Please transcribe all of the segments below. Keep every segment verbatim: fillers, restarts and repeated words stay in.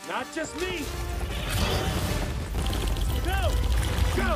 Not just me. Go! Go!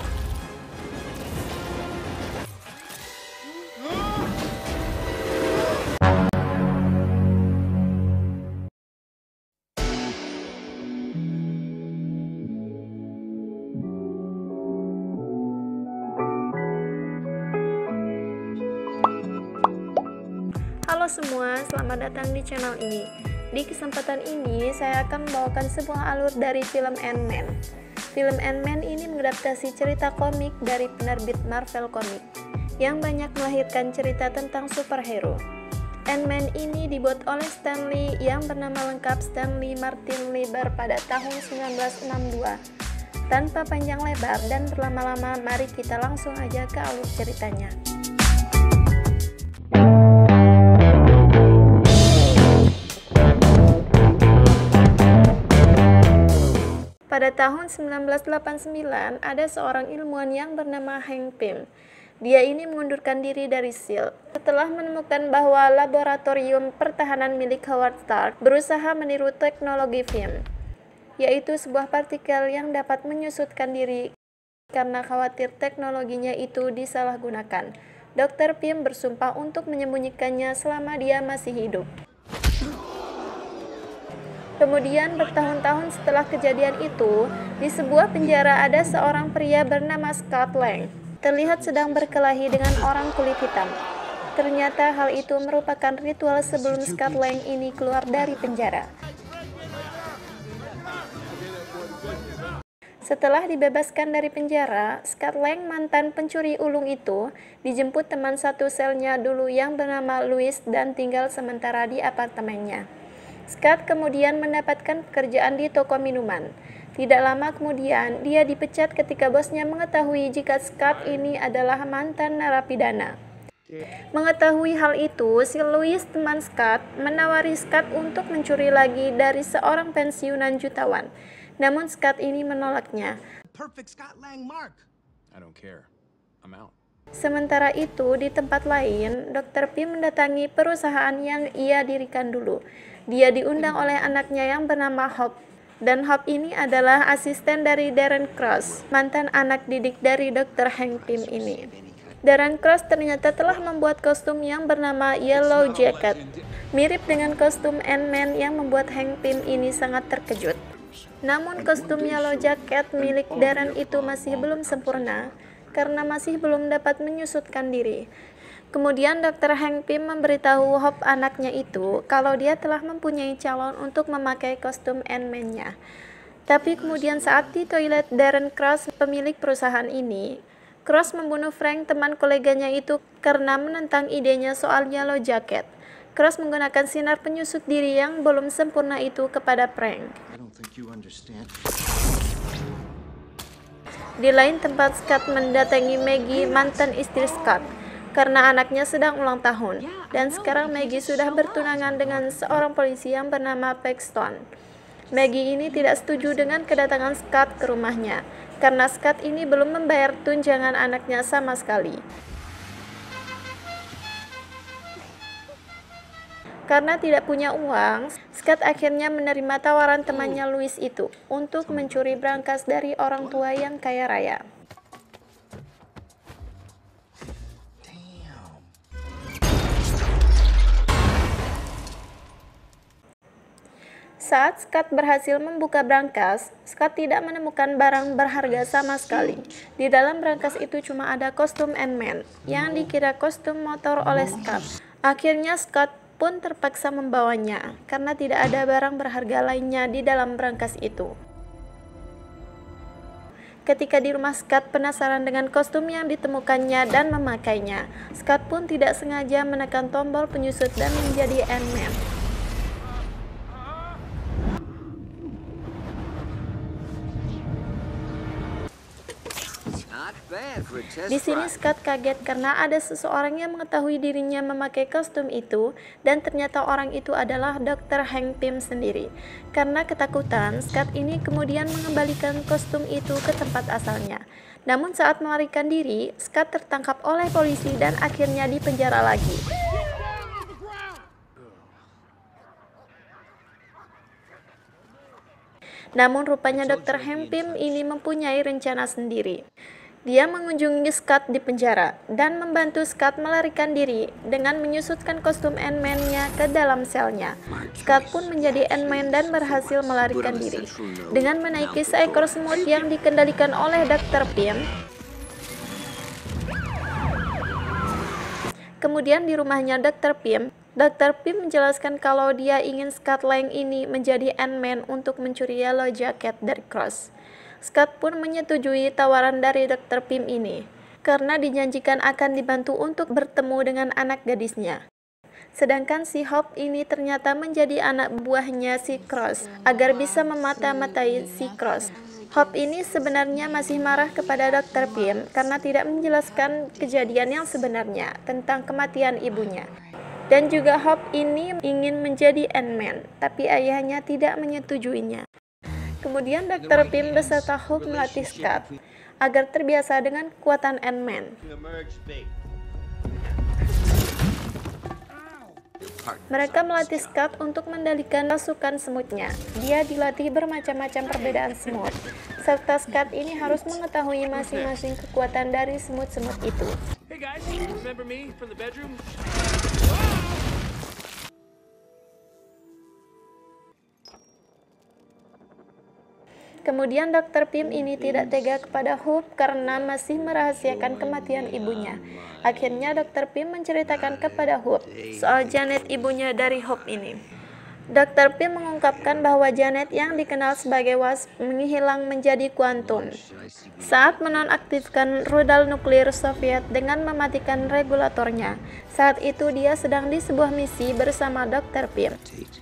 Halo semua, selamat datang di channel ini. Di kesempatan ini, saya akan membawakan sebuah alur dari film Ant-Man. Film Ant-Man ini mengadaptasi cerita komik dari penerbit Marvel Comics, yang banyak melahirkan cerita tentang superhero. Ant-Man ini dibuat oleh Stan Lee yang bernama lengkap Stanley Martin Lieber pada tahun seribu sembilan ratus enam puluh dua. Tanpa panjang lebar dan berlama-lama, mari kita langsung aja ke alur ceritanya. Pada tahun seribu sembilan ratus delapan puluh sembilan, ada seorang ilmuwan yang bernama Hank Pym. Dia ini mengundurkan diri dari S H I E L D setelah menemukan bahwa laboratorium pertahanan milik Howard Stark berusaha meniru teknologi film, yaitu sebuah partikel yang dapat menyusutkan diri karena khawatir teknologinya itu disalahgunakan. dokter Pym bersumpah untuk menyembunyikannya selama dia masih hidup. Kemudian bertahun-tahun setelah kejadian itu, di sebuah penjara ada seorang pria bernama Scott Lang, terlihat sedang berkelahi dengan orang kulit hitam. Ternyata hal itu merupakan ritual sebelum Scott Lang ini keluar dari penjara. Setelah dibebaskan dari penjara, Scott Lang, mantan pencuri ulung itu, dijemput teman satu selnya dulu yang bernama Louis dan tinggal sementara di apartemennya. Scott kemudian mendapatkan pekerjaan di toko minuman. Tidak lama kemudian, dia dipecat ketika bosnya mengetahui jika Scott ini adalah mantan narapidana. Mengetahui hal itu, si Louis, teman Scott, menawari Scott untuk mencuri lagi dari seorang pensiunan jutawan. Namun Scott ini menolaknya. Perfect Scott Lang mark. I don't care. I'm out. Sementara itu, di tempat lain, dokter Pym mendatangi perusahaan yang ia dirikan dulu. Dia diundang oleh anaknya yang bernama Hope, dan Hope ini adalah asisten dari Darren Cross, mantan anak didik dari dokter Hank Pym ini. Darren Cross ternyata telah membuat kostum yang bernama Yellow Jacket, mirip dengan kostum Ant-Man yang membuat Hank Pym ini sangat terkejut. Namun kostum Yellow Jacket milik Darren itu masih belum sempurna, karena masih belum dapat menyusutkan diri. Kemudian dokter Hank Pym memberitahu Hope, anaknya itu, kalau dia telah mempunyai calon untuk memakai kostum Ant-Man-nya. Tapi kemudian saat di toilet Darren Cross, pemilik perusahaan ini, Cross membunuh Frank, teman koleganya itu, karena menentang idenya soal Yellow Jacket. Cross menggunakan sinar penyusut diri yang belum sempurna itu kepada Frank. Di lain tempat, Scott mendatangi Maggie, mantan istri Scott, karena anaknya sedang ulang tahun, dan sekarang Maggie sudah bertunangan dengan seorang polisi yang bernama Paxton. Maggie ini tidak setuju dengan kedatangan Scott ke rumahnya, karena Scott ini belum membayar tunjangan anaknya sama sekali. Karena tidak punya uang, Scott akhirnya menerima tawaran temannya Louis itu untuk mencuri brankas dari orang tua yang kaya raya. Saat Scott berhasil membuka brankas, Scott tidak menemukan barang berharga sama sekali. Di dalam brankas itu cuma ada kostum Ant-Man yang dikira kostum motor oleh Scott. Akhirnya Scott pun terpaksa membawanya karena tidak ada barang berharga lainnya di dalam brankas itu. Ketika di rumah, Scott penasaran dengan kostum yang ditemukannya dan memakainya. Scott pun tidak sengaja menekan tombol penyusut dan menjadi Ant-Man. Di sini Scott kaget karena ada seseorang yang mengetahui dirinya memakai kostum itu, dan ternyata orang itu adalah dokter Hank Pym sendiri. Karena ketakutan, Scott ini kemudian mengembalikan kostum itu ke tempat asalnya. Namun saat melarikan diri, Scott tertangkap oleh polisi dan akhirnya dipenjara lagi. Namun rupanya dokter Hank Pym ini mempunyai rencana sendiri. Dia mengunjungi Scott di penjara dan membantu Scott melarikan diri dengan menyusutkan kostum Ant-Man-nya ke dalam selnya. Scott pun menjadi Ant-Man dan berhasil melarikan diri dengan menaiki seekor semut yang dikendalikan oleh dokter Pym. Kemudian di rumahnya dokter Pym, dokter Pym menjelaskan kalau dia ingin Scott Lang ini menjadi Ant-Man untuk mencuri Yellow Jacket dari Cross. Scott pun menyetujui tawaran dari dokter Pym ini, karena dijanjikan akan dibantu untuk bertemu dengan anak gadisnya. Sedangkan si Hope ini ternyata menjadi anak buahnya si Cross, agar bisa memata-matai si Cross. Hope ini sebenarnya masih marah kepada dokter Pym karena tidak menjelaskan kejadian yang sebenarnya tentang kematian ibunya. Dan juga Hope ini ingin menjadi Ant-Man, tapi ayahnya tidak menyetujuinya. Kemudian dokter Pym beserta Hope melatih Scott agar terbiasa dengan kekuatan Ant-Man. Mereka melatih Scott untuk mengendalikan pasukan semutnya. Dia dilatih bermacam-macam perbedaan semut, serta Scott ini harus mengetahui masing-masing kekuatan dari semut-semut itu. Hey guys, remember me from the bedroom? Kemudian dokter Pym ini tidak tega kepada Hope karena masih merahasiakan kematian ibunya. Akhirnya dokter Pym menceritakan kepada Hope soal Janet, ibunya dari Hope ini. dokter Pym mengungkapkan bahwa Janet yang dikenal sebagai Wasp menghilang menjadi kuantum saat menonaktifkan rudal nuklir Soviet dengan mematikan regulatornya. Saat itu dia sedang di sebuah misi bersama dokter Pym.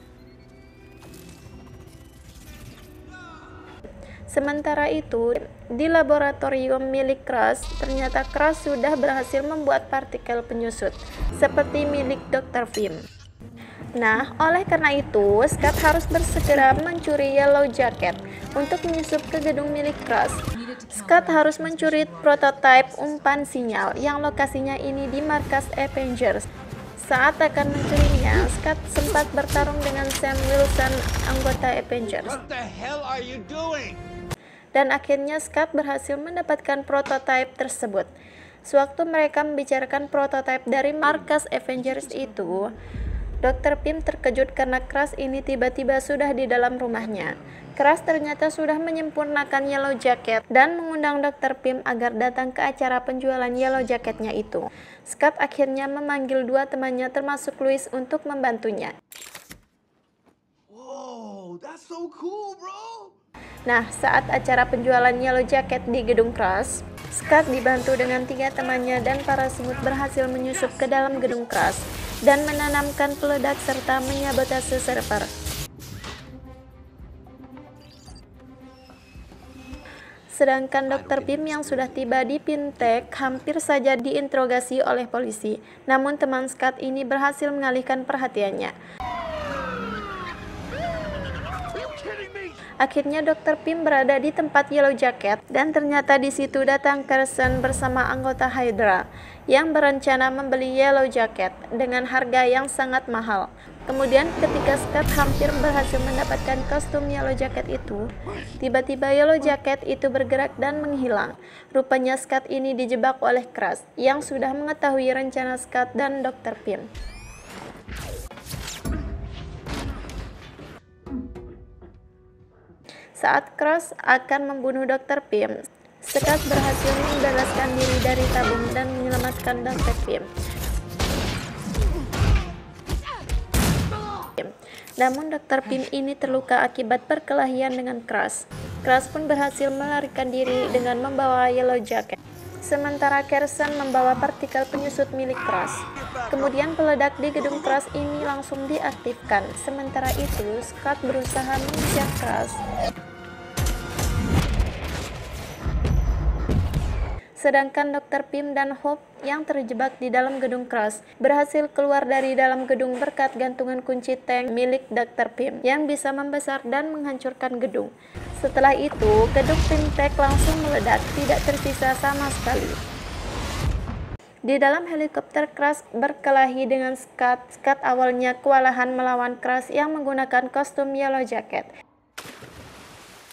Sementara itu, di laboratorium milik Cross, ternyata Cross sudah berhasil membuat partikel penyusut, seperti milik dokter Pym. Nah, oleh karena itu, Scott harus bersegera mencuri Yellow Jacket untuk menyusup ke gedung milik Cross. Scott harus mencuri prototipe umpan sinyal yang lokasinya ini di markas Avengers. Saat akan mencurinya, Scott sempat bertarung dengan Sam Wilson, anggota Avengers. What the hell are you doing? Dan akhirnya Scott berhasil mendapatkan prototipe tersebut. Sewaktu mereka membicarakan prototipe dari markas Avengers itu, dokter Pym terkejut karena Crash ini tiba-tiba sudah di dalam rumahnya. Crash ternyata sudah menyempurnakan Yellow Jacket dan mengundang dokter Pym agar datang ke acara penjualan Yellow Jacketnya itu. Scott akhirnya memanggil dua temannya termasuk Louis untuk membantunya. Whoa, that's so cool, bro! Nah, saat acara penjualan Yellow Jacket di gedung Crash, Scott dibantu dengan tiga temannya dan para semut berhasil menyusup ke dalam gedung Crash dan menanamkan peledak serta menyabotase server. Sedangkan dokter Pym yang sudah tiba di Pymtech hampir saja diinterogasi oleh polisi, namun teman Scott ini berhasil mengalihkan perhatiannya. Akhirnya dokter Pym berada di tempat Yellow Jacket dan ternyata di situ datang Carson bersama anggota Hydra yang berencana membeli Yellow Jacket dengan harga yang sangat mahal. Kemudian ketika Scott hampir berhasil mendapatkan kostum Yellow Jacket itu, tiba-tiba Yellow Jacket itu bergerak dan menghilang. Rupanya Scott ini dijebak oleh Crash yang sudah mengetahui rencana Scott dan dokter Pym. Saat Cross akan membunuh dokter Pym, Scott berhasil membebaskan diri dari tabung dan menyelamatkan dokter Pym. Namun dokter Pym ini terluka akibat perkelahian dengan Cross. Cross pun berhasil melarikan diri dengan membawa Yellow Jacket. Sementara Carson membawa partikel penyusut milik Cross. Kemudian peledak di gedung Cross ini langsung diaktifkan. Sementara itu, Scott berusaha mengejar Cross. Sedangkan dokter Pym dan Hope yang terjebak di dalam gedung Cross berhasil keluar dari dalam gedung berkat gantungan kunci tank milik dokter Pym yang bisa membesar dan menghancurkan gedung. Setelah itu, gedung Pymtech langsung meledak, tidak tersisa sama sekali. Di dalam helikopter, Crash berkelahi dengan Scott. Scott awalnya kewalahan melawan Crash yang menggunakan kostum Yellow Jacket.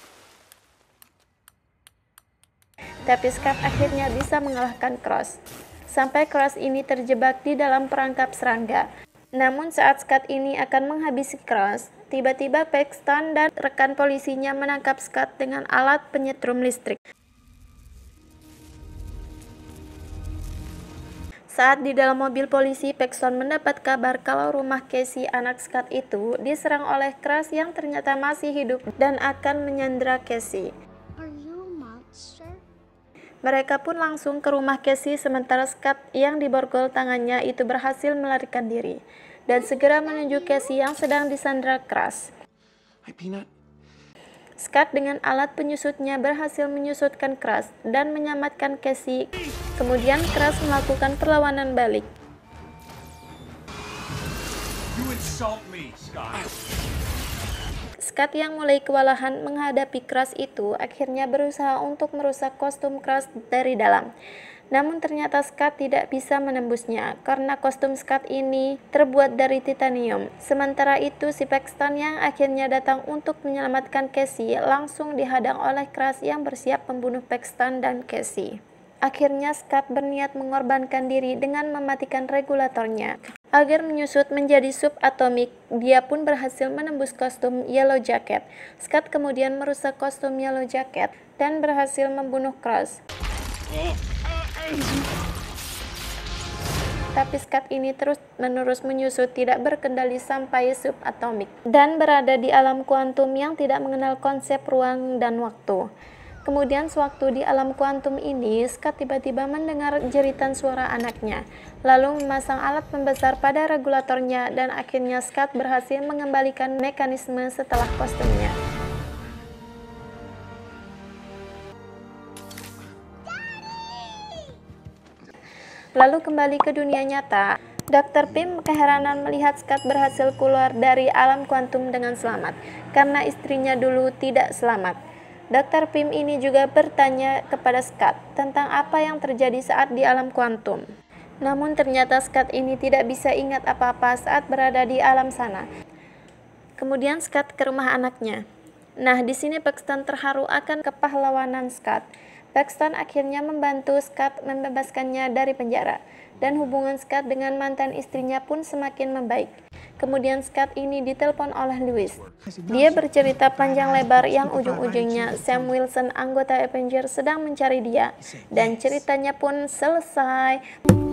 tapi Scott akhirnya bisa mengalahkan Cross. Sampai Cross ini terjebak di dalam perangkap serangga. Namun saat Scott ini akan menghabisi Cross, tiba-tiba Paxton dan rekan polisinya menangkap Scott dengan alat penyetrum listrik. Saat di dalam mobil polisi, Paxton mendapat kabar kalau rumah Casey, anak Scott itu, diserang oleh Cross yang ternyata masih hidup dan akan menyandera Casey. Are you a monster? Mereka pun langsung ke rumah Casey sementara Scott yang diborgol tangannya itu berhasil melarikan diri dan segera menuju Casey yang sedang disandra Cross. Hi, Peanut. Scott dengan alat penyusutnya berhasil menyusutkan Cross dan menyelamatkan Casey. Kemudian Cross melakukan perlawanan balik. You insult me, Scott. Scott yang mulai kewalahan menghadapi Cross itu akhirnya berusaha untuk merusak kostum Cross dari dalam. Namun ternyata Scott tidak bisa menembusnya karena kostum Scott ini terbuat dari titanium. Sementara itu si Paxton yang akhirnya datang untuk menyelamatkan Casey langsung dihadang oleh Cross yang bersiap membunuh Paxton dan Casey. Akhirnya Scott berniat mengorbankan diri dengan mematikan regulatornya. Agar menyusut menjadi subatomik, dia pun berhasil menembus kostum Yellow Jacket. Scott kemudian merusak kostum Yellow Jacket dan berhasil membunuh Cross. Tapi Scott ini terus-menerus menyusut tidak berkendali sampai subatomik dan berada di alam kuantum yang tidak mengenal konsep ruang dan waktu. Kemudian sewaktu di alam kuantum ini, Scott tiba-tiba mendengar jeritan suara anaknya, lalu memasang alat pembesar pada regulatornya dan akhirnya Scott berhasil mengembalikan mekanisme setelah kostumnya. Lalu kembali ke dunia nyata, dokter Pym keheranan melihat Scott berhasil keluar dari alam kuantum dengan selamat, karena istrinya dulu tidak selamat. dokter Pym ini juga bertanya kepada Scott tentang apa yang terjadi saat di alam kuantum. Namun ternyata Scott ini tidak bisa ingat apa-apa saat berada di alam sana. Kemudian Scott ke rumah anaknya. Nah, di sini Paxton terharu akan kepahlawanan Scott. Paxton akhirnya membantu Scott membebaskannya dari penjara, dan hubungan Scott dengan mantan istrinya pun semakin membaik. Kemudian Scott ini ditelepon oleh Lewis. Dia bercerita panjang lebar yang ujung-ujungnya Sam Wilson, anggota Avengers, sedang mencari dia, dan ceritanya pun selesai.